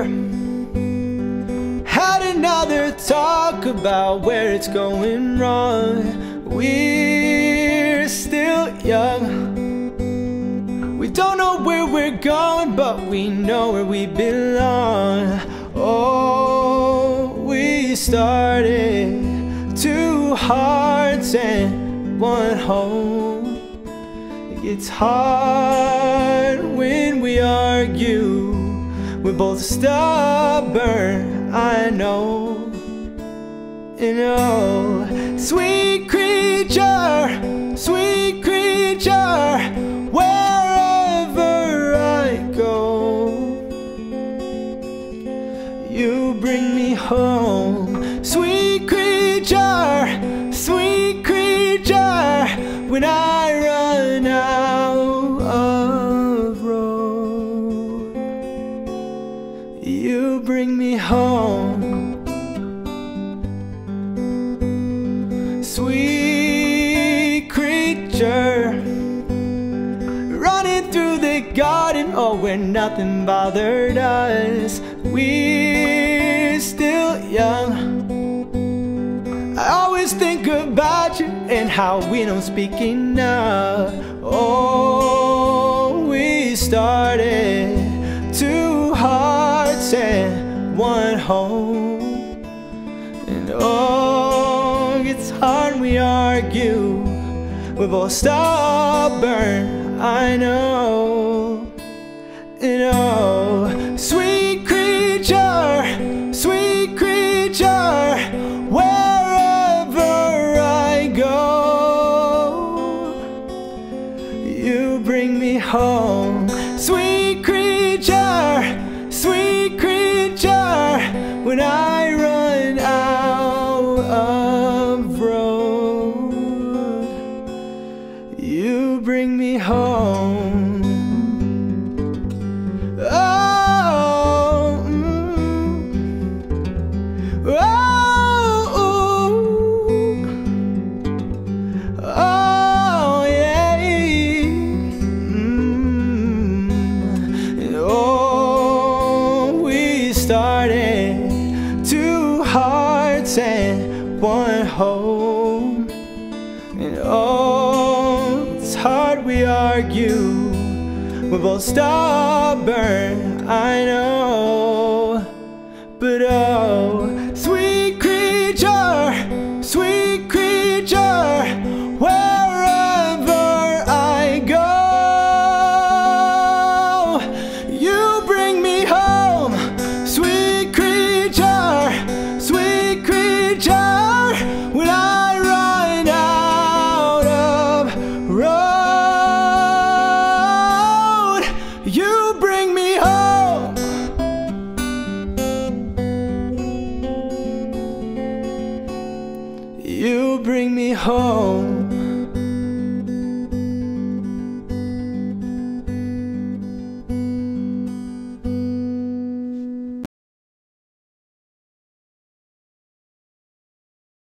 creature had another talk about where it's going wrong. We're still young, we don't know where we're going, but we know where we belong. Oh, we started two hearts and one home. It gets hard when we argue, we're both stubborn, I know. And oh, sweet creature, wherever I go, you bring me home. Sweet creature, when I run out of road, you bring me home. Sweet creature, running through the garden, oh, where nothing bothered us. We're still young, I always think about you and how we don't speak enough. Oh, we started two hearts and one home. And oh, it's hard when we argue, we're both stubborn, I know. And oh, sweet creature, wherever I go, you bring me home. Sweet creature, when I run out of road, you bring me home. Oh, oh, yeah. Oh, we started two hearts and one home. And oh, it's hard we argue, we're both stubborn, I know. But oh, sweet creature, wherever I go, you bring me home. Sweet creature, when I run out of road, you bring me home. You bring me home.